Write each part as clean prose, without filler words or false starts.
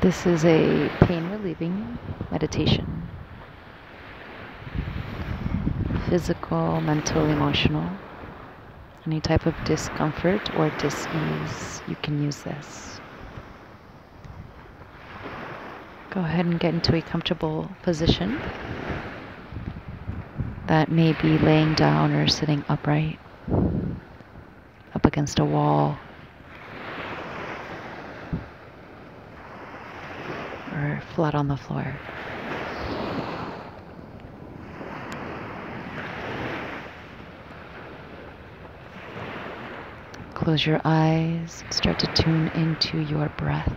This is a pain relieving meditation. Physical, mental, emotional, any type of discomfort or dis-ease, you can use this. Go ahead and get into a comfortable position. That may be laying down or sitting upright, up against a wall, or flat on the floor. Close your eyes, start to tune into your breath.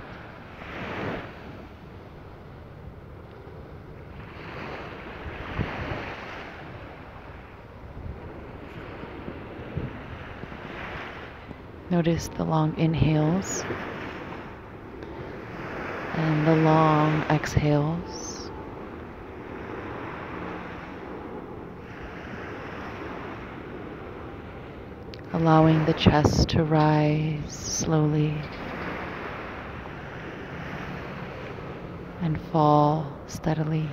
Notice the long inhales and the long exhales. Allowing the chest to rise slowly and fall steadily.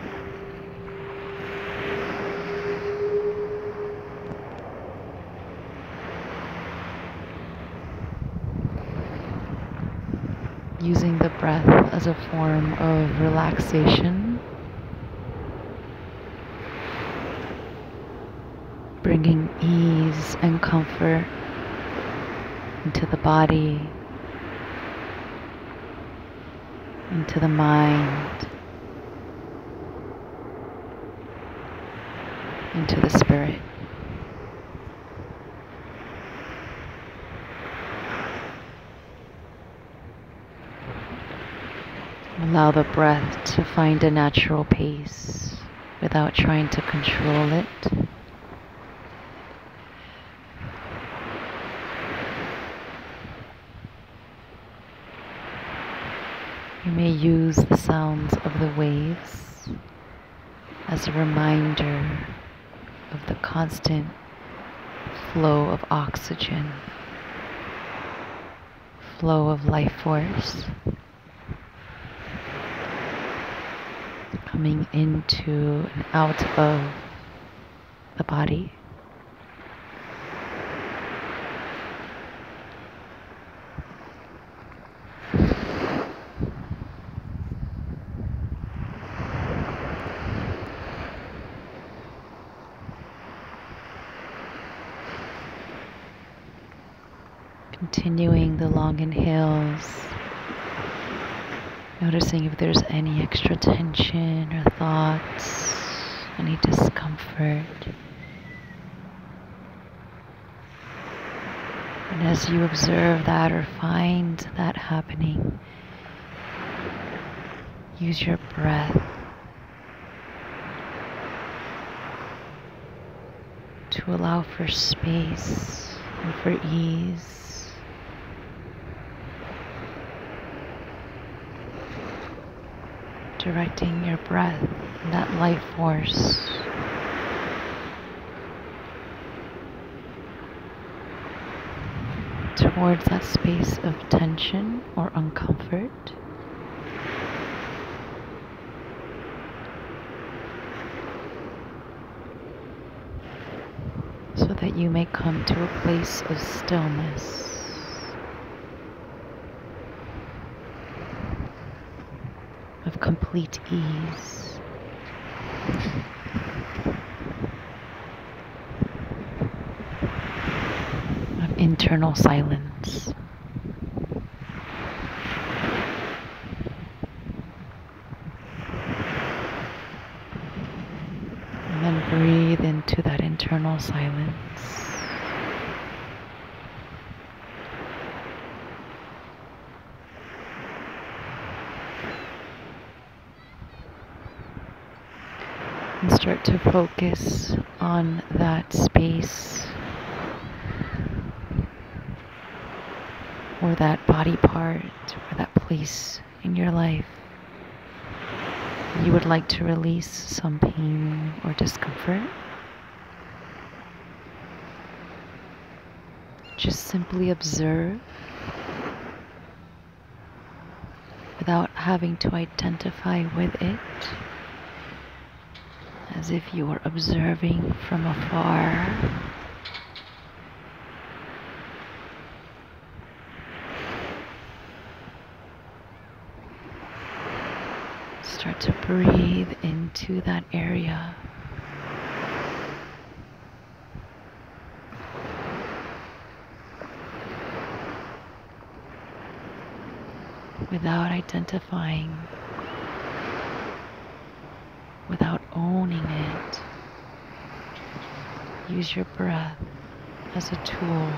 Using the breath as a form of relaxation, bringing ease and comfort into the body, into the mind, into the spirit. Allow the breath to find a natural pace without trying to control it. You may use the sounds of the waves as a reminder of the constant flow of oxygen, flow of life force coming into and out of the body. Continuing the long inhales, noticing if there's any extra tension or thoughts, any discomfort. And as you observe that or find that happening, use your breath to allow for space and for ease. Directing your breath and that life force towards that space of tension or uncomfort. So that you may come to a place of stillness. Of complete ease. Of internal silence. And then breathe into that internal silence. And start to focus on that space or that body part or that place in your life you would like to release some pain or discomfort. Just simply observe without having to identify with it, as if you were observing from afar. Start to breathe into that area. Without identifying, without owning it. Use your breath as a tool.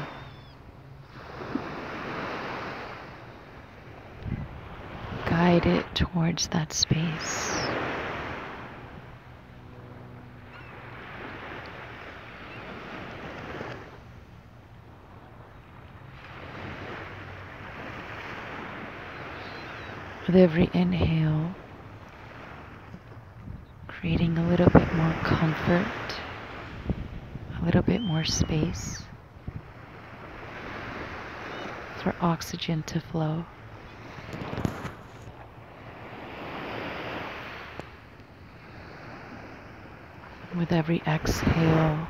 Guide it towards that space. With every inhale, creating a little bit more comfort, a little bit more space for oxygen to flow. With every exhale,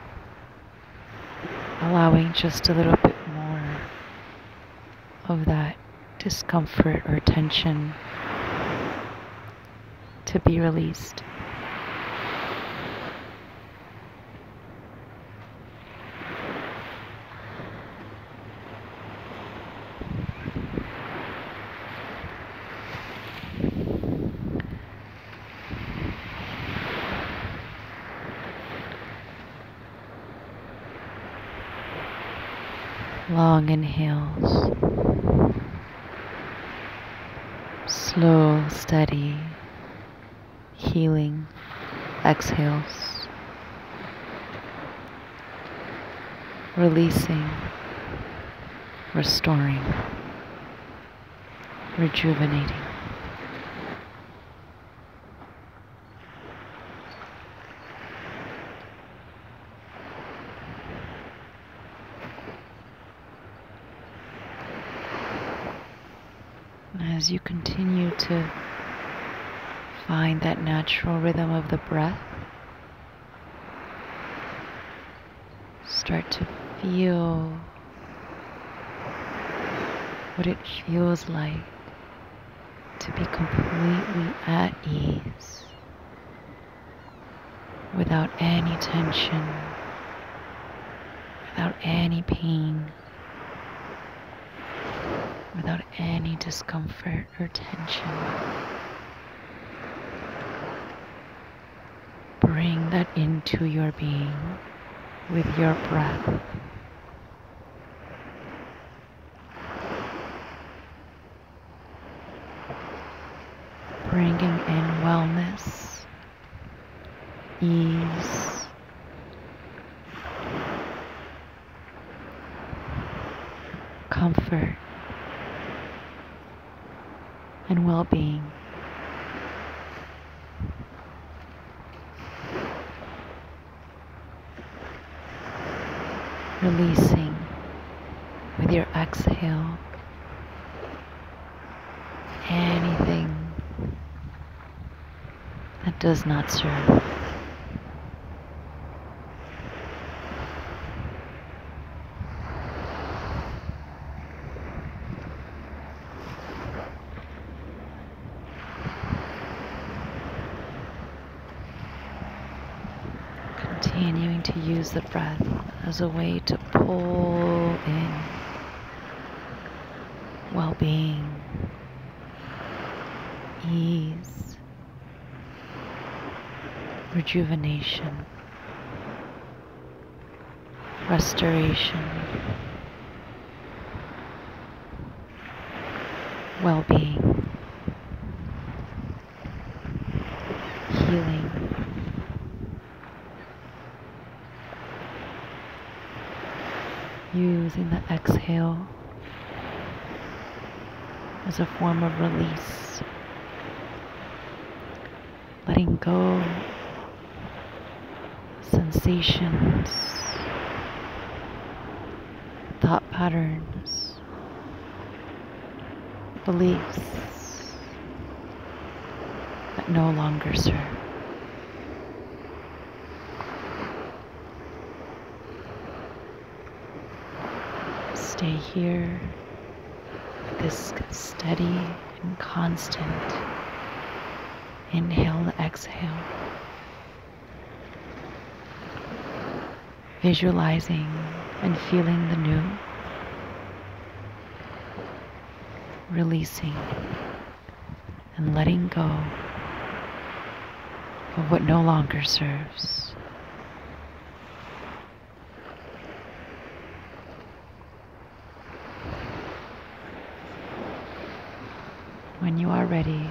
allowing just a little bit more of that discomfort or tension to be released. Long inhales, slow, steady, healing exhales, releasing, restoring, rejuvenating. As you continue to find that natural rhythm of the breath, start to feel what it feels like to be completely at ease, without any tension, without any pain, without any discomfort or tension. Bring that into your being with your breath. Bringing in wellness, ease, comfort, and well-being. Releasing with your exhale anything that does not serve. Continuing to use the breath as a way to pull in well-being, ease, rejuvenation, restoration, well-being, healing. Using the exhale as a form of release, letting go sensations, thought patterns, beliefs, no longer serve. Stay here with this steady and constant inhale and exhale. Visualizing and feeling the new. Releasing and letting go of what no longer serves. When you are ready,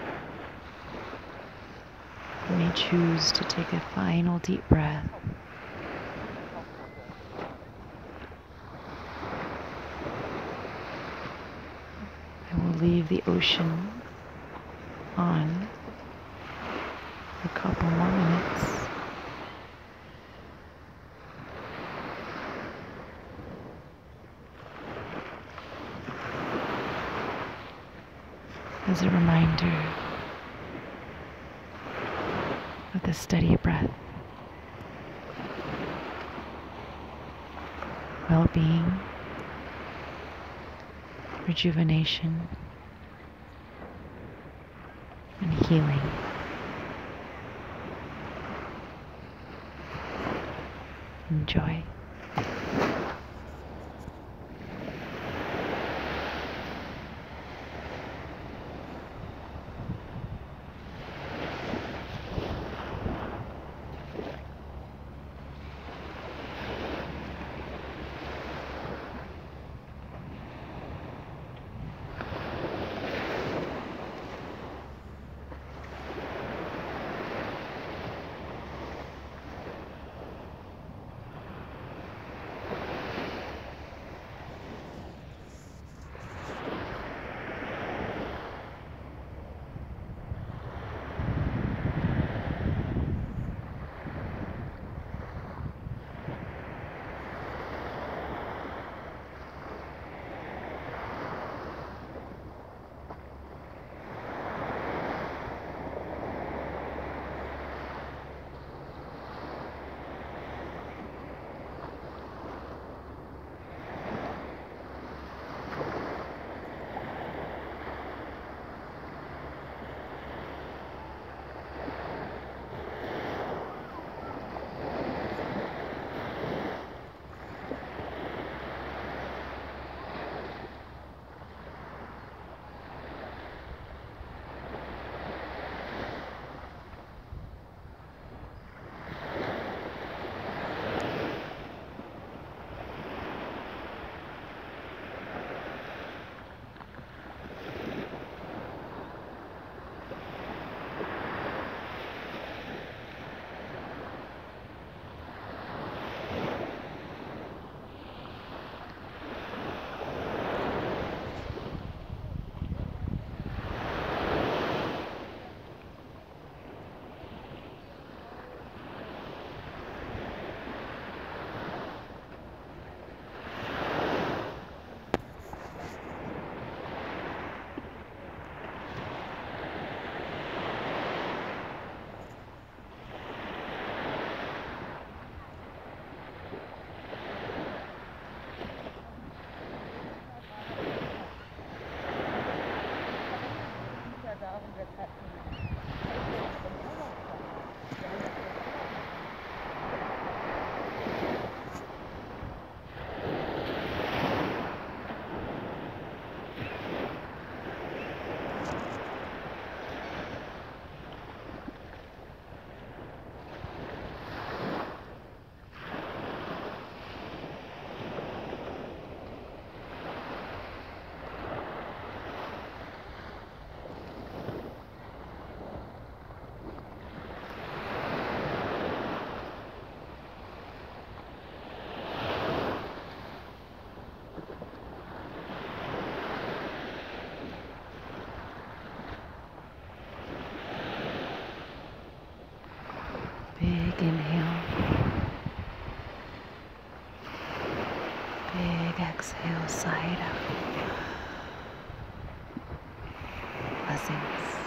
you may choose to take a final deep breath. I will leave the ocean on for a couple more minutes. As a reminder of the steady breath, well-being, rejuvenation, and healing. Enjoy. Big inhale. Big exhale, side out. Blessings.